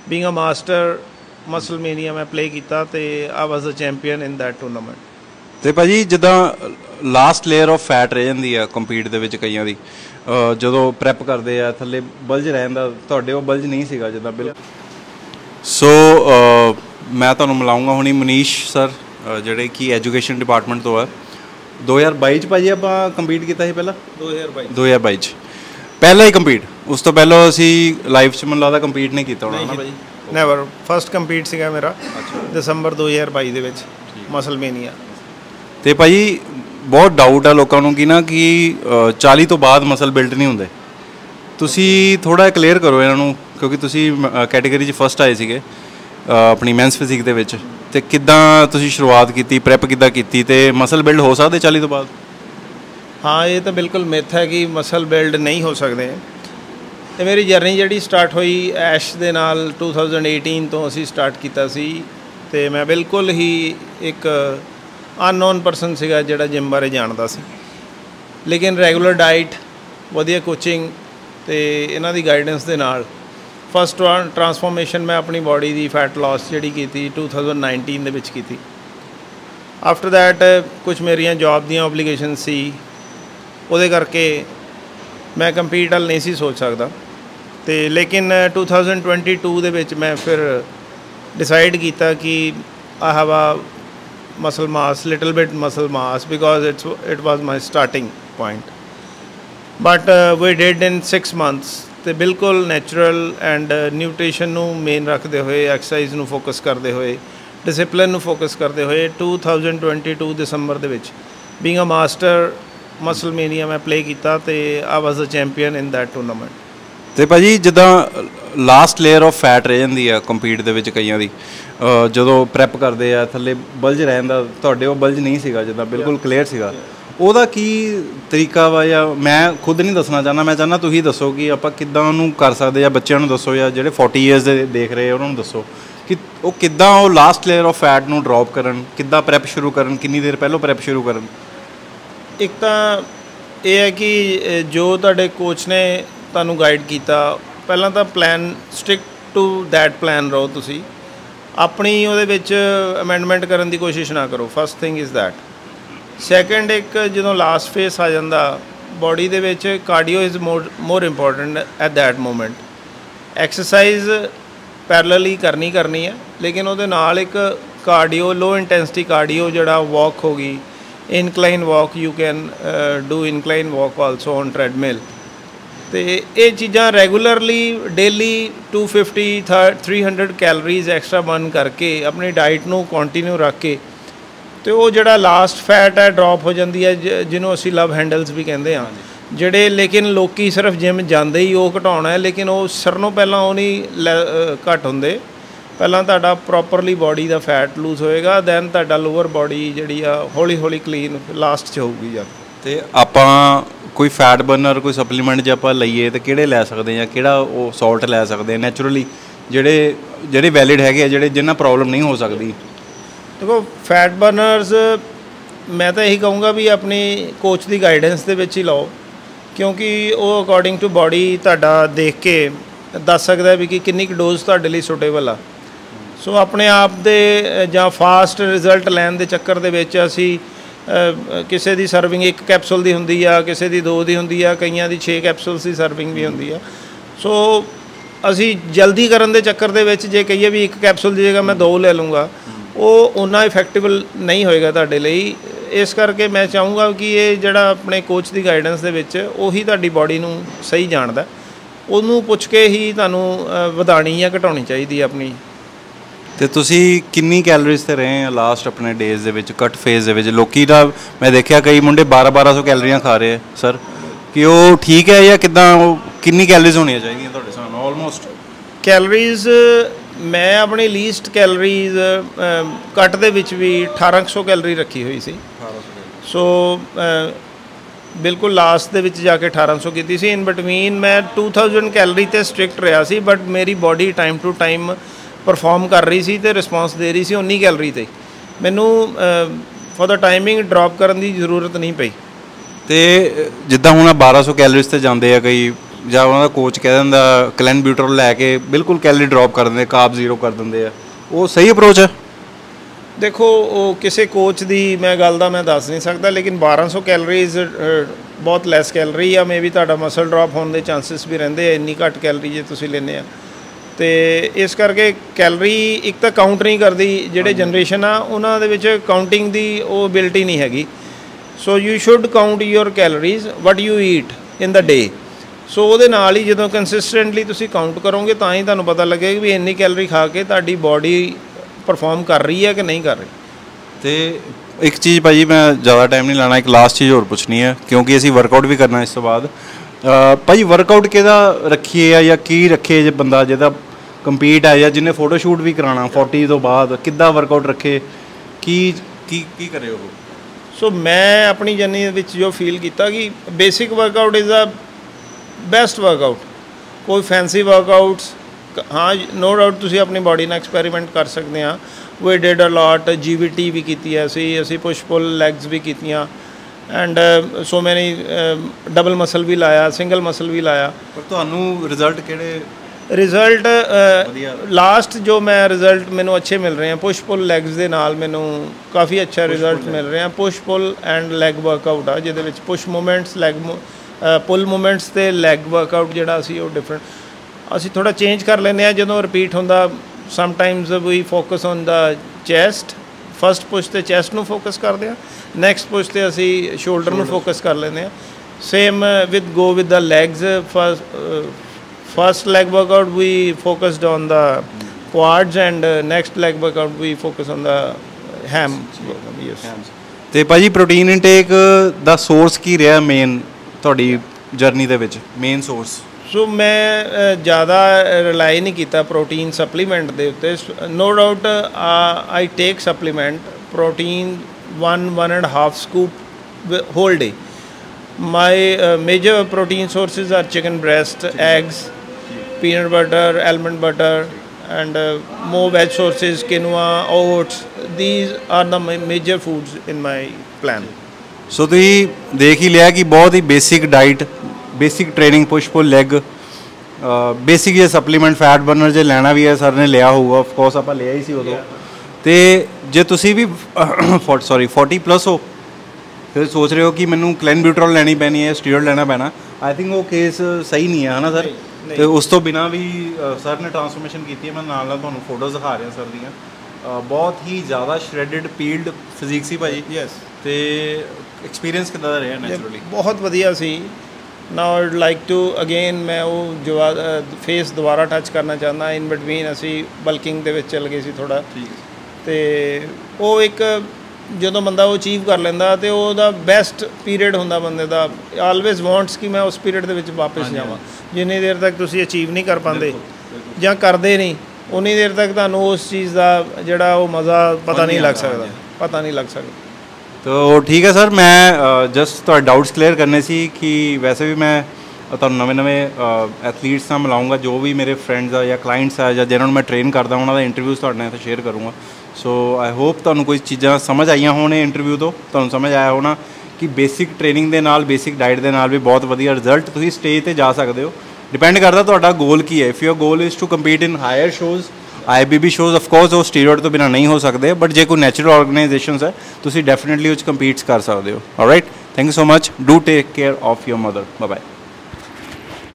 being a master ਮਸਲਮੇਨੀਆ ਮੈਂ play ਕੀਤਾ ਤੇ I was a champion in that tournament। ਤੇ ਭਾਜੀ ਜਿੱਦਾਂ ਲਾਸਟ ਲੇਅਰ ਆਫ ਫੈਟ ਰਹਿ ਜਾਂਦੀ ਆ ਕੰਪੀਟ ਦੇ ਵਿੱਚ ਕਈਆਂ ਦੀ ਜਦੋਂ ਪ੍ਰੈਪ ਕਰਦੇ ਆ ਥੱਲੇ ਬਲਜ ਰਹਿ ਜਾਂਦਾ, ਤੁਹਾਡੇ ਉਹ ਬਲਜ ਨਹੀਂ ਸੀਗਾ ਜਿੱਦਾਂ ਬਿਲਕੁਲ। ਸੋ ਮੈਂ ਤੁਹਾਨੂੰ ਮਿਲਾਉਂਗਾ ਹੁਣੀ ਮਨੀਸ਼ ਸਰ ਜਿਹੜੇ ਕਿ ਐਜੂਕੇਸ਼ਨ ਡਿਪਾਰਟਮੈਂਟ ਤੋਂ ਆ। 2022 ਚ ਭਾਜੀ ਆਪਾਂ ਕੰਪੀਟ ਕੀਤਾ ਸੀ ਪਹਿਲਾਂ 2022 ਚ ਪਹਿਲਾ ਹੀ ਕੰਪੀਟ, ਉਸ ਤੋਂ ਪਹਿਲਾਂ ਅਸੀਂ ਲਾਈਫ 'ਚ ਮੈਨੂੰ ਲੱਗਦਾ ਕੰਪੀਟ ਨਹੀਂ ਕੀਤਾ ਹੋਣਾ ਨਾ ਭਾਜੀ। ਨੈਵਰ, ਫਸਟ ਕੰਪੀਟ ਸੀਗਾ ਮੇਰਾ ਦਸੰਬਰ 2022 ਦੇ ਵਿੱਚ ਮਸਲਮੇਨੀਆ। ਤੇ ਭਾਜੀ ਬਹੁਤ ਡਾਊਟ ਆ ਲੋਕਾਂ ਨੂੰ ਕਿ ਨਾ ਕਿ 40 ਤੋਂ ਬਾਅਦ ਮਸਲ ਬਿਲਡ ਨਹੀਂ ਹੁੰਦੇ, ਤੁਸੀਂ ਥੋੜ੍ਹਾ ਕਲੀਅਰ ਕਰੋ ਇਹਨਾਂ ਨੂੰ ਕਿਉਂਕਿ ਤੁਸੀਂ ਕੈਟੇਗਰੀ 'ਚ ਫਸਟ ਆਏ ਸੀਗੇ ਆਪਣੀ ਮੈਂਸ ਫਿਜ਼ਿਕ ਦੇ ਵਿੱਚ। ਤੇ ਕਿੱਦਾਂ ਤੁਸੀਂ ਸ਼ੁਰੂਆਤ ਕੀਤੀ, ਪ੍ਰੈਪ ਕਿੱਦਾਂ ਕੀਤੀ ਤੇ ਮਸਲ ਬਿਲਡ ਹੋ ਸਕਦੇ 40 ਤੋਂ ਬਾਅਦ? ਹਾਂ, ਇਹ ਤਾਂ ਬਿਲਕੁਲ ਮਿਥ ਹੈ ਕਿ ਮਸਲ ਬਿਲਡ ਨਹੀਂ ਹੋ ਸਕਦੇ। ਤੇ ਮੇਰੀ ਜਰਨੀ ਜਿਹੜੀ ਸਟਾਰਟ ਹੋਈ ਐਸ਼ ਦੇ ਨਾਲ 2018 ਤੋਂ ਅਸੀਂ ਸਟਾਰਟ ਕੀਤਾ ਸੀ। ਤੇ ਮੈਂ ਬਿਲਕੁਲ ਹੀ ਇੱਕ ਅਨਨੋਨ ਪਰਸਨ ਸੀਗਾ ਜਿਹੜਾ ਜਿਮ ਬਾਰੇ ਜਾਣਦਾ ਸੀ, ਲੇਕਿਨ ਰੈਗੂਲਰ ਡਾਈਟ, ਵਧੀਆ ਕੋਚਿੰਗ ਤੇ ਇਹਨਾਂ ਦੀ ਗਾਈਡੈਂਸ ਦੇ ਨਾਲ ਫਸਟ ਟਰਾਂਸਫੋਰਮੇਸ਼ਨ ਮੈਂ ਆਪਣੀ ਬਾਡੀ ਦੀ ਫੈਟ ਲਾਸ ਜਿਹੜੀ ਕੀਤੀ 2019 ਦੇ ਵਿੱਚ ਕੀਤੀ। ਆਫਟਰ ਦੈਟ ਕੁਛ ਮੇਰੀਆਂ ਜੋਬ ਦੀਆਂ ਓਬਲੀਗੇਸ਼ਨ ਸੀ, ਉਹਦੇ ਕਰਕੇ ਮੈਂ ਕੰਪੀਟ ਵੱਲ ਨਹੀਂ ਸੀ ਸੋਚ ਸਕਦਾ। ਤੇ ਲੇਕਿਨ 2022 ਦੇ ਵਿੱਚ ਮੈਂ ਫਿਰ ਡਿਸਾਈਡ ਕੀਤਾ ਕਿ I have a muscle mass, little bit muscle mass, because it was my starting point, but we did in 6 months ਤੇ ਬਿਲਕੁਲ ਨੈਚੁਰਲ ਐਂਡ ਨਿਊਟ੍ਰੀਸ਼ਨ ਨੂੰ ਮੇਨ ਰੱਖਦੇ ਹੋਏ, ਐਕਸਰਸਾਈਜ਼ ਨੂੰ ਫੋਕਸ ਕਰਦੇ ਹੋਏ, ਡਿਸਿਪਲਿਨ ਨੂੰ ਫੋਕਸ ਕਰਦੇ ਹੋਏ 2022 ਦਸੰਬਰ ਦੇ ਵਿੱਚ ਬੀਇੰਗ ਅ ਮਾਸਟਰ ਮਸਲਮੇਨੀਆ ਮੈਂ ਪਲੇ ਕੀਤਾ ਤੇ I was a champion in that tournament। ਤੇ ਭਾਜੀ ਜਿੱਦਾਂ ਲਾਸਟ ਲੇਅਰ ਆਫ ਫੈਟ ਰਹਿ ਜਾਂਦੀ ਆ ਕੰਪੀਟ ਦੇ ਵਿੱਚ ਕਈਆਂ ਦੀ ਜਦੋਂ ਪ੍ਰੈਪ ਕਰਦੇ ਆ ਥੱਲੇ ਬਲਜ ਰਹਿ ਜਾਂਦਾ, ਤੁਹਾਡੇ ਉਹ ਬਲਜ ਨਹੀਂ ਸੀਗਾ ਜਿੱਦਾਂ ਬਿਲਕੁਲ ਕਲੀਅਰ ਸੀਗਾ। ਉਹਦਾ ਕੀ ਤਰੀਕਾ ਵਾ, ਜਾਂ ਮੈਂ ਖੁਦ ਨਹੀਂ ਦੱਸਣਾ ਚਾਹੁੰਦਾ, ਮੈਂ ਚਾਹੁੰਦਾ ਤੁਸੀਂ ਦੱਸੋ ਕਿ ਆਪਾਂ ਕਿੱਦਾਂ ਉਹਨੂੰ ਕਰ ਸਕਦੇ, ਜਾਂ ਬੱਚਿਆਂ ਨੂੰ ਦੱਸੋ, ਜਾਂ ਜਿਹੜੇ 40 ਈਅਰਸ ਦੇ ਦੇਖ ਰਹੇ ਉਹਨਾਂ ਨੂੰ ਦੱਸੋ ਕਿ ਉਹ ਕਿੱਦਾਂ ਉਹ ਲਾਸਟ ਲੇਅਰ ਆਫ ਫੈਟ ਨੂੰ ਡਰੋਪ ਕਰਨ, ਕਿੱਦਾਂ ਪ੍ਰੈਪ ਸ਼ੁਰੂ ਕਰਨ, ਕਿੰਨੀ ਦੇਰ ਪਹਿਲਾਂ ਪ੍ਰੈਪ ਸ਼ੁਰੂ ਕਰਨ। ਇੱਕ ਤਾਂ ਇਹ ਹੈ ਕਿ ਜੋ ਤੁਹਾਡੇ ਕੋਚ ਨੇ ਤੁਹਾਨੂੰ ਗਾਈਡ ਕੀਤਾ, ਪਹਿਲਾਂ ਤਾਂ plan stick to that plan ਰਹੋ, ਤੁਸੀਂ ਆਪਣੀ ਉਹਦੇ ਵਿੱਚ ਅਮੈਂਡਮੈਂਟ ਕਰਨ ਦੀ ਕੋਸ਼ਿਸ਼ ਨਾ ਕਰੋ। First thing is that. Second, ਇੱਕ ਜਦੋਂ ਲਾਸਟ ਫੇਸ ਆ ਜਾਂਦਾ ਬੋਡੀ ਦੇ ਵਿੱਚ, cardio is more important at that moment. Exercise parallelly ਕਰਨੀ ਹੈ, ਲੇਕਿਨ ਉਹਦੇ ਨਾਲ ਇੱਕ ਕਾਰਡੀਓ, ਲੋ ਇੰਟੈਂਸਿਟੀ ਕਾਰਡੀਓ ਜਿਹੜਾ ਵਾਕ ਹੋ ਗਈ, incline walk, you can do incline walk also on treadmill. ਤੇ ਇਹ ਚੀਜ਼ਾਂ regularly daily 250 300 calories extra burn ਕਰਕੇ ਆਪਣੀ ਡਾਈਟ ਨੂੰ ਕੰਟੀਨਿਊ ਰੱਖ ਕੇ, ਤੇ ਉਹ ਜਿਹੜਾ ਲਾਸਟ ਫੈਟ ਹੈ ਡਰੋਪ ਹੋ ਜਾਂਦੀ ਹੈ, ਜਿਹਨੂੰ ਅਸੀਂ ਲਵ ਹੈਂਡਲਸ ਵੀ ਕਹਿੰਦੇ ਹਾਂ, ਜਿਹੜੇ ਲੇਕਿਨ ਲੋਕੀ ਸਿਰਫ ਜਿਮ ਜਾਂਦੇ ਹੀ ਉਹ ਘਟਾਉਣਾ ਹੈ, ਲੇਕਿਨ ਉਹ ਸਰਨੋਂ ਪਹਿਲਾਂ ਉਹ ਨਹੀਂ ਘੱਟ ਹੁੰਦੇ। ਪਹਿਲਾਂ ਤੁਹਾਡਾ ਪ੍ਰੋਪਰਲੀ ਬਾਡੀ ਦਾ ਫੈਟ ਲੂਜ਼ ਹੋਏਗਾ, ਦੈਨ ਤੁਹਾਡਾ ਲੋਅਰ ਬਾਡੀ ਜਿਹੜੀ ਆ ਹੌਲੀ ਹੌਲੀ ਕਲੀਨ ਲਾਸਟ 'ਚ ਹੋਊਗੀ ਜਦ। ਤੇ ਆਪਾਂ ਕੋਈ ਫੈਟ ਬਰਨਰ, ਕੋਈ ਸਪਲੀਮੈਂਟ ਜੇ ਆਪਾਂ ਲਈਏ ਤਾਂ ਕਿਹੜੇ ਲੈ ਸਕਦੇ ਹਾਂ, ਕਿਹੜਾ ਉਹ ਸਾਲਟ ਲੈ ਸਕਦੇ ਹਾਂ ਨੈਚੁਰਲੀ, ਜਿਹੜੇ ਵੈਲਿਡ ਹੈਗੇ ਆ, ਜਿਨ੍ਹਾਂ ਪ੍ਰੋਬਲਮ ਨਹੀਂ ਹੋ ਸਕਦੀ? ਦੇਖੋ, ਫੈਟ ਬਰਨਰਸ ਮੈਂ ਤਾਂ ਇਹੀ ਕਹੂੰਗਾ ਵੀ ਆਪਣੀ ਕੋਚ ਦੀ ਗਾਈਡੈਂਸ ਦੇ ਵਿੱਚ ਹੀ ਲਾਓ, ਕਿਉਂਕਿ ਉਹ ਅਕੋਰਡਿੰਗ ਟੂ ਬਾਡੀ ਤੁਹਾਡਾ ਦੇਖ ਕੇ ਦੱਸ ਸਕਦਾ ਵੀ ਕਿ ਕਿੰਨੀ ਕੁ ਡੋਜ਼ ਤੁਹਾਡੇ ਲਈ ਸੁਟੇਬਲ ਆ। ਸੋ ਆਪਣੇ ਆਪ ਦੇ ਜਾਂ ਫਾਸਟ ਰਿਜ਼ਲਟ ਲੈਣ ਦੇ ਚੱਕਰ ਦੇ ਵਿੱਚ ਅਸੀਂ ਕਿਸੇ ਦੀ ਸਰਵਿੰਗ 1 ਕੈਪਸੂਲ ਦੀ ਹੁੰਦੀ ਆ, ਕਿਸੇ ਦੀ 2 ਦੀ ਹੁੰਦੀ ਆ, ਕਈਆਂ ਦੀ 6 ਕੈਪਸੂਲਸ ਦੀ ਸਰਵਿੰਗ ਵੀ ਹੁੰਦੀ ਆ। ਸੋ ਅਸੀਂ ਜਲਦੀ ਕਰਨ ਦੇ ਚੱਕਰ ਦੇ ਵਿੱਚ ਜੇ ਕਹੀਏ ਵੀ 1 ਕੈਪਸੂਲ ਦੀ ਜਗ੍ਹਾ ਮੈਂ 2 ਲੈ ਲੂँਗਾ, ਉਹ ਓਨਾ ਇਫੈਕਟਿਵਲ ਨਹੀਂ ਹੋਏਗਾ ਤੁਹਾਡੇ ਲਈ। ਇਸ ਕਰਕੇ ਮੈਂ ਚਾਹੂੰਗਾ ਕਿ ਇਹ ਜਿਹੜਾ ਆਪਣੇ ਕੋਚ ਦੀ ਗਾਈਡੈਂਸ ਦੇ ਵਿੱਚ ਉਹੀ ਤੁਹਾਡੀ ਬਾਡੀ ਨੂੰ ਸਹੀ ਜਾਣਦਾ, ਉਹਨੂੰ ਪੁੱਛ ਕੇ ਹੀ ਤੁਹਾਨੂੰ ਵਧਾਉਣੀ ਜਾਂ ਘਟਾਉਣੀ ਚਾਹੀਦੀ ਹੈ ਆਪਣੀ। ਤੇ ਤੁਸੀਂ ਕਿੰਨੀ ਕੈਲਰੀਜ਼ 'ਤੇ ਰਹੇ ਆ ਲਾਸਟ ਆਪਣੇ ਡੇਜ਼ ਦੇ ਵਿੱਚ, ਕੱਟ ਫੇਜ਼ ਦੇ ਵਿੱਚ? ਲੋਕੀ ਦਾ ਮੈਂ ਦੇਖਿਆ ਕਈ ਮੁੰਡੇ 1200 ਕੈਲਰੀਆਂ ਖਾ ਰਹੇ ਆ ਸਰ, ਕਿ ਉਹ ਠੀਕ ਹੈ ਜਾਂ ਕਿੱਦਾਂ? ਉਹ ਕਿੰਨੀ ਕੈਲਰੀਜ਼ ਹੋਣੀਆਂ ਚਾਹੀਦੀਆਂ ਤੁਹਾਡੇ ਹਿਸਾਬ ਨਾਲ? ਆਲਮੋਸਟ ਕੈਲਰੀਜ਼ ਮੈਂ ਆਪਣੀ ਲੀਸਟ ਕੈਲਰੀਜ਼ ਕੱਟ ਦੇ ਵਿੱਚ ਵੀ 1800 ਕੈਲਰੀ ਰੱਖੀ ਹੋਈ ਸੀ। ਸੋ ਬਿਲਕੁਲ ਲਾਸਟ ਦੇ ਵਿੱਚ ਜਾ ਕੇ 1800 ਕੀਤੀ ਸੀ। ਇਨ ਬਿਟਵੀਨ ਮੈਂ 2000 ਕੈਲਰੀ 'ਤੇ ਸਟ੍ਰਿਕਟ ਰਿਹਾ ਸੀ, ਬਟ ਮੇਰੀ body time to time perform ਕਰ ਰਹੀ ਸੀ ਅਤੇ ਰਿਸਪੌਂਸ ਦੇ ਰਹੀ ਸੀ 19 ਕੈਲਰੀ 'ਤੇ। ਮੈਨੂੰ ਫॉर द ਟਾਈਮਿੰਗ ਡਰੋਪ ਕਰਨ ਦੀ ਜ਼ਰੂਰਤ ਨਹੀਂ ਪਈ। ਤੇ ਜਿੱਦਾਂ ਹੁਣ 1200 ਕੈਲਰੀਜ਼ 'ਤੇ ਜਾਂਦੇ ਆ ਕਈ ਜਾਂ ਉਹਨਾਂ ਦਾ ਕੋਚ ਕਹਿ ਦਿੰਦਾ ਕਲੈਨਬਿਊਟਰੋਲ ਲੈ ਕੇ ਬਿਲਕੁਲ ਕੈਲਰੀ ਡ੍ਰੌਪ ਕਰ ਦਿੰਦੇ, ਕਾਰਬ ਜ਼ੀਰੋ ਕਰ ਦਿੰਦੇ ਆ, ਉਹ ਸਹੀ ਅਪਰੋਚ ਹੈ? ਦੇਖੋ ਉਹ ਕਿਸੇ ਕੋਚ ਦੀ ਮੈਂ ਗੱਲ ਦਾ ਮੈਂ ਦੱਸ ਨਹੀਂ ਸਕਦਾ, ਲੇਕਿਨ 1200 ਕੈਲਰੀਜ਼ ਬਹੁਤ ਲੈਸ ਕੈਲਰੀ ਆ। ਮੇਬੀ ਤੁਹਾਡਾ ਮਸਲ ਡ੍ਰੌਪ ਹੋਣ ਦੇ ਚਾਂਸਿਸ ਵੀ ਰਹਿੰਦੇ ਆ ਇੰਨੀ ਘੱਟ ਕੈਲਰੀ ਜੇ ਤੁਸੀਂ ਲੈਂਦੇ ਆ। ਅਤੇ ਇਸ ਕਰਕੇ ਕੈਲਰੀ ਇੱਕ ਤਾਂ ਕਾਊਂਟ ਨਹੀਂ ਕਰਦੀ, ਜਿਹੜੇ ਜਨਰੇਸ਼ਨ ਆ ਉਹਨਾਂ ਦੇ ਵਿੱਚ ਕਾਊਂਟਿੰਗ ਦੀ ਉਹ ਐਬਿਲਿਟੀ ਨਹੀਂ ਹੈਗੀ। So you should count your calories what you eat in the day. ਸੋ ਉਹਦੇ ਨਾਲ ਹੀ ਜਦੋਂ ਕੰਸਿਸਟੈਂਟਲੀ ਤੁਸੀਂ ਕਾਊਂਟ ਕਰੋਗੇ ਤਾਂ ਹੀ ਤੁਹਾਨੂੰ ਪਤਾ ਲੱਗੇਗਾ ਵੀ ਇੰਨੀ ਕੈਲਰੀ ਖਾ ਕੇ ਤੁਹਾਡੀ ਬਾਡੀ ਪਰਫਾਰਮ ਕਰ ਰਹੀ ਹੈ ਕਿ ਨਹੀਂ ਕਰ ਰਹੀ। ਅਤੇ ਇੱਕ ਚੀਜ਼ ਭਾਜੀ ਮੈਂ ਜ਼ਿਆਦਾ ਟਾਈਮ ਨਹੀਂ ਲਾਣਾ, ਇੱਕ ਲਾਸਟ ਚੀਜ਼ ਹੋਰ ਪੁੱਛਣੀ ਹੈ ਕਿਉਂਕਿ ਅਸੀਂ ਵਰਕਆਊਟ ਵੀ ਕਰਨਾ ਇਸ ਤੋਂ ਬਾਅਦ। ਭਾਜੀ ਵਰਕਆਊਟ ਕਿਹਦਾ ਰੱਖੀਏ ਜਾਂ ਕੀ ਰੱਖੇ ਜੇ ਬੰਦਾ ਜਿਹਦਾ ਕੰਪੀਟ ਹੈ ਜਾਂ ਜਿਹਨੇ ਫੋਟੋ ਸ਼ੂਟ ਵੀ ਕਰਾਉਣਾ 40 ਤੋਂ ਬਾਅਦ, ਕਿੱਦਾਂ ਵਰਕਆਊਟ ਰੱਖੇ, ਕੀ ਕੀ ਕੀ ਕਰੇ ਉਹ? ਸੋ ਮੈਂ ਆਪਣੀ ਜਰਨੀ ਦੇ ਵਿੱਚ ਜੋ ਫੀਲ ਕੀਤਾ ਕਿ basic workout is a best workout. ਕੋਈ ਫੈਂਸੀ ਵਰਕਆਊਟਸ ਹਾਂ ਨੋ ਡਾਊਟ ਤੁਸੀਂ ਆਪਣੀ ਬਾਡੀ ਨਾਲ ਐਕਸਪੈਰੀਮੈਂਟ ਕਰ ਸਕਦੇ ਹਾਂ। ਵੀ ਡਿਡ ਅ ਲੋਟ, GVT ਵੀ ਕੀਤੀ ਹੈ ਅਸੀਂ ਪੁਸ਼ ਪੁੱਲ ਲੈਗਸ ਵੀ ਕੀਤੀਆਂ ਐਂਡ ਸੋ ਮੈਨੀ ਡਬਲ ਮਸਲ ਵੀ ਲਾਇਆ, ਸਿੰਗਲ ਮਸਲ ਵੀ ਲਾਇਆ। ਪਰ ਤੁਹਾਨੂੰ ਰਿਜ਼ਲਟ ਕਿਹੜੇ? ਰਿਜ਼ਲਟ ਲਾਸਟ ਜੋ ਮੈਂ ਰਿਜ਼ਲਟ ਮੈਨੂੰ ਅੱਛੇ ਮਿਲ ਰਹੇ ਆ ਪੁਸ਼ ਪੁੱਲ ਲੈਗਸ ਦੇ ਨਾਲ, ਮੈਨੂੰ ਕਾਫੀ ਅੱਛਾ ਰਿਜ਼ਲਟ ਮਿਲ ਰਿਹਾ। Push pull and leg workout ਆ ਜਿਹਦੇ ਵਿੱਚ push movements, leg pull movements ਅਤੇ ਲੈਗ ਵਰਕਆਊਟ ਜਿਹੜਾ ਅਸੀਂ ਉਹ ਡਿਫਰੈਂਟ ਅਸੀਂ ਥੋੜ੍ਹਾ ਚੇਂਜ ਕਰ ਲੈਂਦੇ ਹਾਂ ਜਦੋਂ ਰਿਪੀਟ ਹੁੰਦਾ। Sometimes we focus on the chest, first push 'ਤੇ ਚੈਸਟ ਨੂੰ ਫੋਕਸ ਕਰਦੇ ਹਾਂ, ਨੈਕਸਟ ਪੁਸ਼ 'ਤੇ ਅਸੀਂ ਸ਼ੋਲਡਰ ਨੂੰ ਫੋਕਸ ਕਰ ਲੈਂਦੇ ਹਾਂ। Same with go with the legs. First leg workout we focused on the quads and next leg workout we focus on the ham. Yes. ਤੇ ਭਾਜੀ ਪ੍ਰੋਟੀਨ ਇਨਟੇਕ ਦਾ ਸੋਰਸ ਕੀ ਰਿਹਾ ਮੇਨ ਤੁਹਾਡੀ ਜਰਨੀ ਦੇ ਵਿੱਚ, ਮੇਨ ਸੋਰਸ? ਸੋ ਮੈਂ ਜ਼ਿਆਦਾ ਰਿਲਾਈ ਨਹੀਂ ਕੀਤਾ ਪ੍ਰੋਟੀਨ ਸਪਲੀਮੈਂਟ ਦੇ ਉੱਤੇ। No doubt I take supplement protein 1.5 scoop whole day. My major protein sources are chicken breast, eggs, peanut butter, almond butter, and more veg sources, quinoa, oats. These are the major foods in my plan. So ਤੁਸੀਂ ਦੇਖ ਹੀ ਲਿਆ ਕਿ ਬਹੁਤ ਹੀ basic diet, basic training, push pull leg, basic ਜੇ supplement fat burner ਜੇ ਲੈਣਾ ਵੀ ਹੈ ਸਰ ਨੇ ਲਿਆ ਹੋਊਗਾ, ਆਫਕੋਰਸ ਆਪਾਂ ਲਿਆ ਹੀ ਸੀ ਉਦੋਂ। ਅਤੇ ਜੇ ਤੁਸੀਂ ਵੀ 40 ਪਲੱਸ ਹੋ ਫਿਰ ਸੋਚ ਰਹੇ ਹੋ ਕਿ ਮੈਨੂੰ ਕਲੈਨਬਿਊਟਰੋਲ ਲੈਣੀ ਪੈਣੀ ਹੈ, ਸਟੀਰੋਇਡ ਲੈਣਾ ਪੈਣਾ, ਆਈ ਥਿੰਕ ਉਹ ਕੇਸ ਸਹੀ ਨਹੀਂ ਹੈ, ਹੈ ਨਾ ਸਰ? ਅਤੇ ਉਸ ਤੋਂ ਬਿਨਾਂ ਵੀ ਸਰ ਨੇ ਟਰਾਂਸਫੋਰਮੇਸ਼ਨ ਕੀਤੀ ਹੈ। ਮੈਂ ਨਾਲ ਨਾਲ ਤੁਹਾਨੂੰ ਫੋਟੋਜ਼ ਦਿਖਾ ਰਿਹਾ ਸਰ ਦੀਆਂ, ਬਹੁਤ ਹੀ ਜ਼ਿਆਦਾ ਸ਼ਰੈਡਡ ਪੀਲਡ ਫਿਜ਼ੀਕ ਸੀ ਭਾਜੀ। ਯੈਸ। ਅਤੇ ਐਕਸਪੀਰੀਅੰਸ ਕਿੱਦਾਂ ਦਾ ਰਿਹਾ ਨੈਚੁਰਲੀ? ਬਹੁਤ ਵਧੀਆ ਸੀ। Now I'd like to again ਮੈਂ ਉਹ ਫੇਸ ਦੁਬਾਰਾ ਟੱਚ ਕਰਨਾ ਚਾਹੁੰਦਾ। ਇਨ ਬਿਟਵੀਨ ਅਸੀਂ ਬਲਕਿੰਗ ਦੇ ਵਿੱਚ ਚੱਲ ਗਏ ਸੀ ਥੋੜ੍ਹਾ, ਅਤੇ ਉਹ ਇੱਕ ਜਦੋਂ ਬੰਦਾ ਉਹ ਅਚੀਵ ਕਰ ਲੈਂਦਾ ਅਤੇ ਉਹਦਾ ਬੈਸਟ ਪੀਰੀਅਡ ਹੁੰਦਾ ਬੰਦੇ ਦਾ। ਆਲਵੇਜ਼ ਵਾਂਟਸ ਕਿ ਮੈਂ ਉਸ ਪੀਰੀਅਡ ਦੇ ਵਿੱਚ ਵਾਪਸ ਜਾਵਾਂ। ਜਿੰਨੀ ਦੇਰ ਤੱਕ ਤੁਸੀਂ ਅਚੀਵ ਨਹੀਂ ਕਰ ਪਾਉਂਦੇ ਜਾਂ ਕਰਦੇ ਨਹੀਂ ਉਨੀ ਦੇਰ ਤੱਕ ਤੁਹਾਨੂੰ ਉਸ ਚੀਜ਼ ਦਾ ਜਿਹੜਾ ਉਹ ਮਜ਼ਾ ਪਤਾ ਨਹੀਂ ਲੱਗ ਸਕਦਾ। ਤੋ ਠੀਕ ਹੈ ਸਰ, ਮੈਂ ਜਸਟ ਤੁਹਾਡੇ ਡਾਊਟਸ ਕਲੀਅਰ ਕਰਨੇ ਸੀ ਕਿ ਵੈਸੇ ਵੀ ਮੈਂ ਤੁਹਾਨੂੰ ਨਵੇਂ ਐਥਲੀਟਸ ਨਾਲ ਮਿਲਾਊਂਗਾ, ਜੋ ਵੀ ਮੇਰੇ ਫਰੈਂਡਸ ਆ ਜਾਂ ਕਲਾਇੰਟਸ ਆ ਜਾਂ ਜਿਹਨਾਂ ਨੂੰ ਮੈਂ ਟ੍ਰੇਨ ਕਰਦਾ ਉਹਨਾਂ ਦਾ ਇੰਟਰਵਿਊਜ਼ ਤੁਹਾਡੇ ਨਾਲ ਇੱਥੇ ਸ਼ੇਅਰ ਕਰੂੰਗਾ। ਸੋ ਆਈ ਹੋਪ ਤੁਹਾਨੂੰ ਕੋਈ ਚੀਜ਼ਾਂ ਸਮਝ ਆਈਆਂ ਹੋਣ ਇੰਟਰਵਿਊ ਤੋਂ, ਤੁਹਾਨੂੰ ਸਮਝ ਆਇਆ ਹੋਣਾ ਕਿ ਬੇਸਿਕ ਟ੍ਰੇਨਿੰਗ ਦੇ ਨਾਲ, ਬੇਸਿਕ ਡਾਈਟ ਦੇ ਨਾਲ ਵੀ ਬਹੁਤ ਵਧੀਆ ਰਿਜ਼ਲਟ ਤੁਸੀਂ ਸਟੇਜ 'ਤੇ ਜਾ ਸਕਦੇ ਹੋ। ਡਿਪੈਂਡ ਕਰਦਾ ਤੁਹਾਡਾ ਗੋਲ ਕੀ ਹੈ। If your goal is to compete in higher shows, IFBB shows, of course ਉਹ ਸਟੀਰੋਇਡ ਤੋਂ ਬਿਨਾਂ ਨਹੀਂ ਹੋ ਸਕਦੇ, ਬਟ ਜੇ ਕੋਈ ਨੈਚੁਰਲ ਆਰਗੇਨਾਈਜੇਸ਼ਨਸ ਹੈ ਤੁਸੀਂ ਡੈਫੀਨੇਟਲੀ ਉਹ 'ਚ ਕੰਪੀਟਸ ਕਰ ਸਕਦੇ ਹੋ। Alright, thank you so much, do take care of your mother, bye bye.